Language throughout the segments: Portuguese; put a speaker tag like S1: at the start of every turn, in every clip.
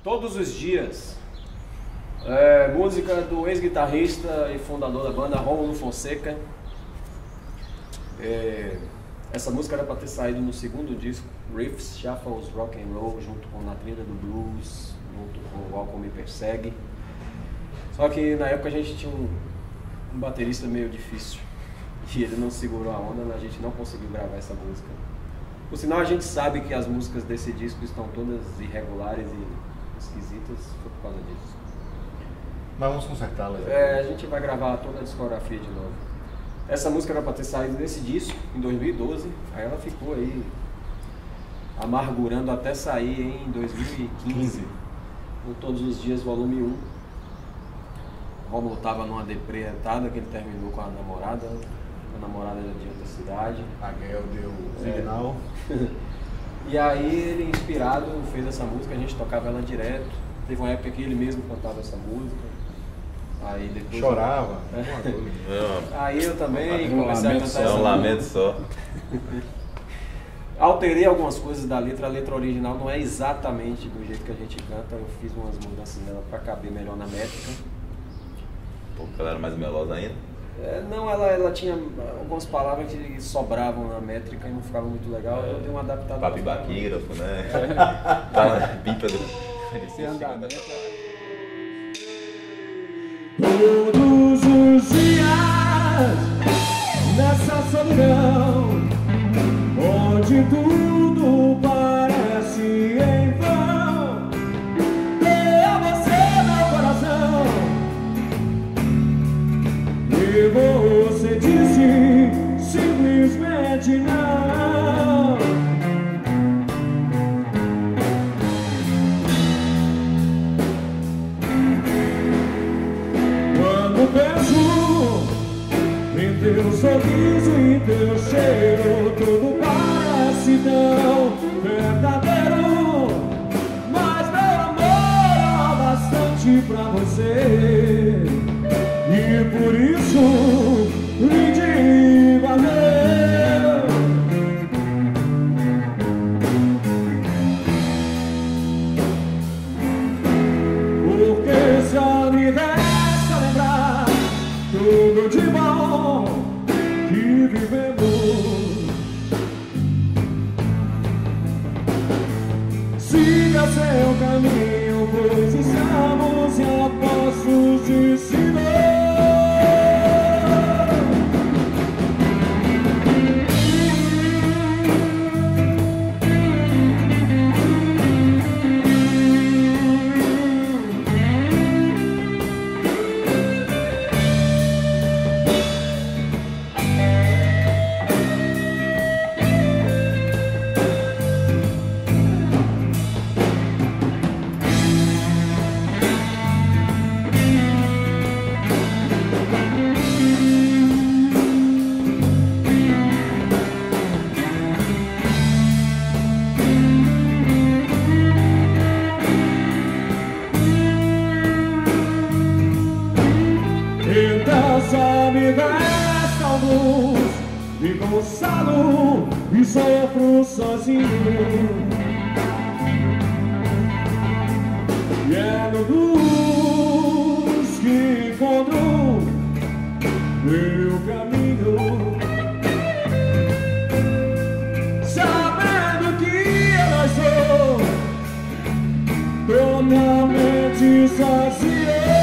S1: Todos os Dias. Música do ex-guitarrista e fundador da banda, Rômulo Fonseca. Essa música era para ter saído no segundo disco, Riffs, Shuffles, Rock and Roll, junto com Na Trilha do Blues, junto com O Álcool Me Persegue. Só que na época a gente tinha um baterista meio difícil e ele não segurou a onda, a gente não conseguiu gravar essa música. Por sinal, a gente sabe que as músicas desse disco estão todas irregulares e esquisitas, foi por causa disso.
S2: Mas vamos consertá-las.
S1: A gente vai gravar toda a discografia de novo. Essa música era para ter saído nesse disco, em 2012, aí ela ficou aí amargurando até sair em 2015, no Todos os Dias, volume 1. O Rômulo estava numa deprê retada, que ele terminou com a namorada era de outra cidade.
S2: A Gael deu signal.
S1: E aí ele, inspirado, fez essa música, a gente tocava ela direto. Teve uma época que ele mesmo cantava essa música. Aí depois
S2: chorava.
S1: Aí eu também comecei a cantar essa música.
S3: É um lamento só.
S1: Alterei algumas coisas da letra, a letra original não é exatamente do jeito que a gente canta, eu fiz umas mudanças nela para caber melhor na métrica.
S3: Porque ela era mais melosa ainda?
S1: Não, ela tinha algumas palavras que sobravam na métrica e não ficava muito legal, eu dei uma adaptada.
S3: Papi baquígrafo, né? Bípedo.
S1: Esse andamento.
S4: Todos os dias, nessa solidão, onde tudo parece em vão, tenha você no coração, e você disse simplesmente não. Quando penso em teu sorriso e teu cheiro, tudo parece tão verdadeiro. Mas meu amor é o bastante pra você, e por isso lhe digo adeus. Porque só me resta lembrar tudo de bom que vivemos. Siga seu caminho, pois estamos a passos de Senhor. Me consolo e sofro sozinho, e é no luz que encontro meu caminho, sabendo que eu sou totalmente sozinho.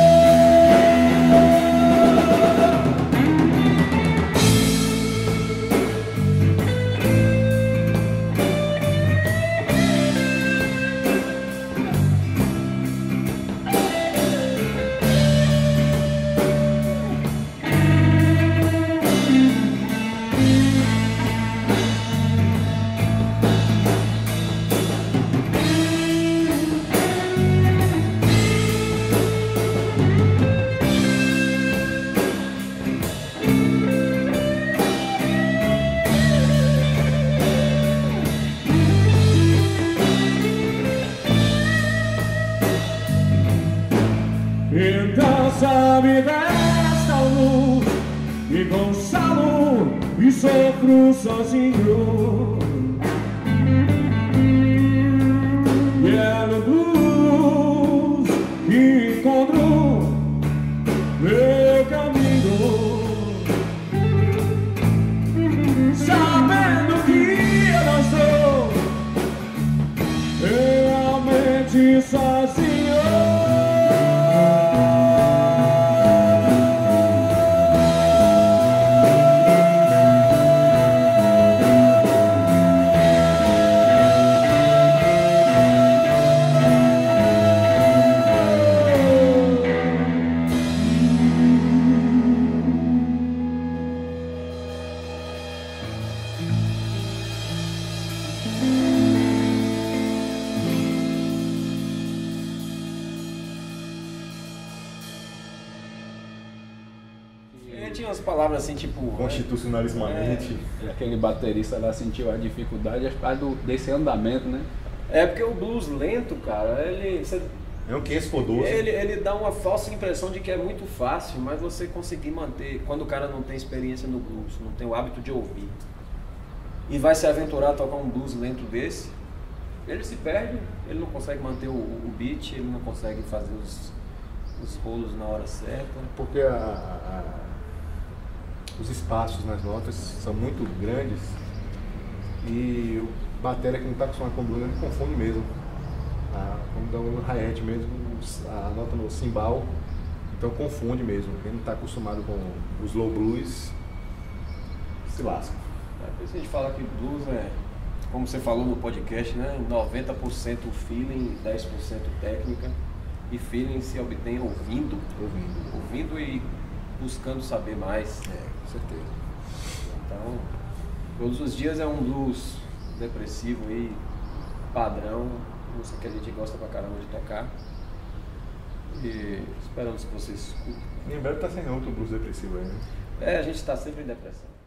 S4: Então só me resta luz e consolo e sofro sozinho, e é no
S1: tinha umas palavras assim, tipo...
S2: Constitucionalismamente.
S5: E aquele baterista lá sentiu a dificuldade por causa desse andamento, né?
S1: É porque o blues lento, cara,
S2: É um 500/12.
S1: ele dá uma falsa impressão de que é muito fácil, mas você conseguir manter, quando o cara não tem experiência no blues, não tem o hábito de ouvir, e vai se aventurar a tocar um blues lento desse, ele se perde, ele não consegue manter o beat, ele não consegue fazer os rolos na hora certa.
S2: Porque os espaços nas notas são muito grandes e o batera que não está acostumado com o blues, ele confunde mesmo. Quando dá um hi-hat mesmo, a nota no cimbal, então confunde mesmo. Quem não está acostumado com os slow blues se lasca.
S1: Por isso a gente fala que blues é, como você falou no podcast, né? 90% feeling, 10% técnica. E feeling se obtém ouvindo e buscando saber mais.
S2: Com certeza.
S1: Então, todos os dias é um blues depressivo aí, padrão, música que a gente gosta pra caramba de tocar. E esperamos que vocês escutem.
S2: Em breve tá sendo outro blues depressivo aí, né?
S1: A gente tá sempre em depressão.